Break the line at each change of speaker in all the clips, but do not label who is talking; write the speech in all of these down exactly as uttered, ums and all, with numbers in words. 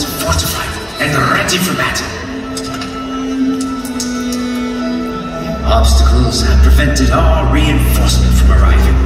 fortified and ready for battle. Obstacles have prevented all reinforcement from arriving.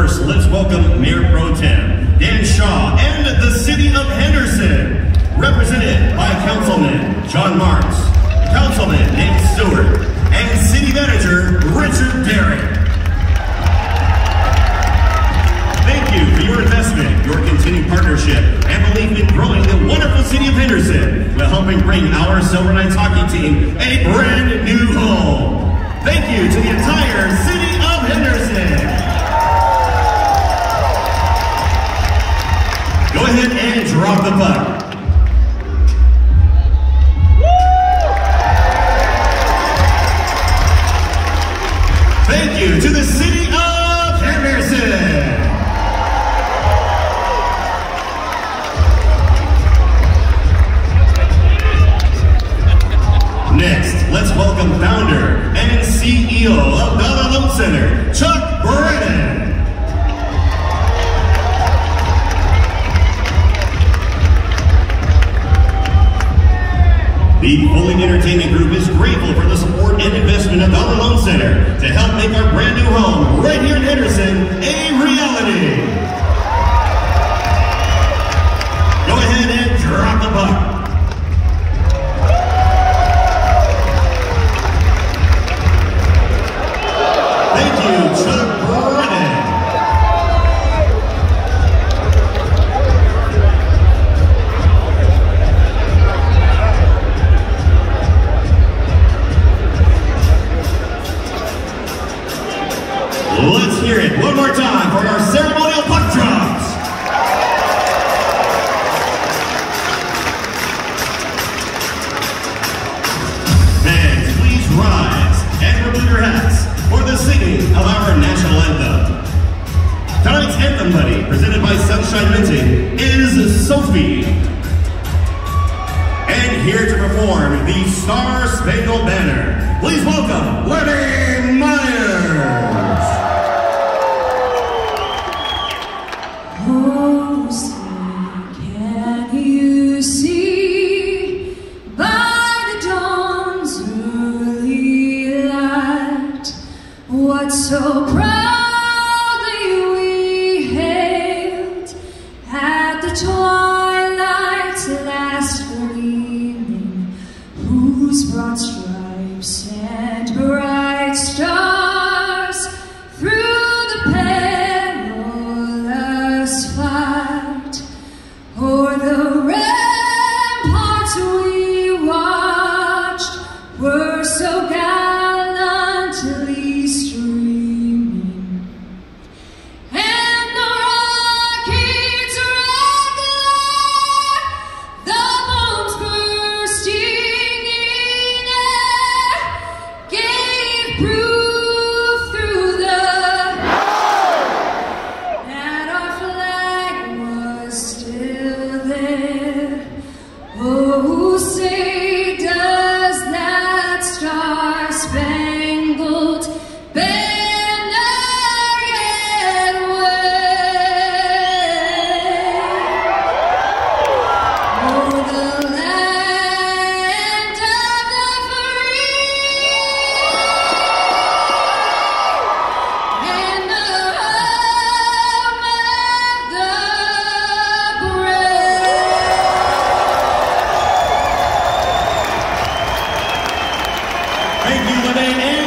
First, let's welcome Mayor Pro Tem Dan Shaw and the City of Henderson, represented by Councilman John Marks, Councilman Nate Stewart, and City Manager Richard Derrick. Thank you for your investment, your continued partnership, and belief in growing the wonderful City of Henderson while helping bring our Silver Knights hockey team a brand new home. Thank you to the entire City of Henderson. Go ahead and drop the puck. Thank you to the City of Henderson. Next, let's welcome founder and C E O of Dollar Loan Center, Chuck Brennan. The Fulling Entertainment Group is grateful for the support and investment of Dollar Loan Center to help make our brand new home right here in Henderson a reality. Go ahead and drop the puck. Thank you, Chuck Brennan. Let's hear it one more time for our ceremonial puck drops. Fans, please rise and remove your hats for the singing of our national anthem. Tonight's anthem buddy, presented by Sunshine Minting, is Sophie. And here to perform the Star Spangled Banner, please welcome Lenny Myers.
Oh, say, can you see by the dawn's early light what so proudly we hailed at the twilight's last gleaming, whose broad stripes and bright stars through the perilous fight o'er the ramparts we watched were so gallantly streaming, and the rocket's red glare, the bombs bursting in air, gave proof through the that our flag was still there. Oh, say does that star-spangled banner yet wave o'er the land of the free and the home of the brave.
Thank you, Lene.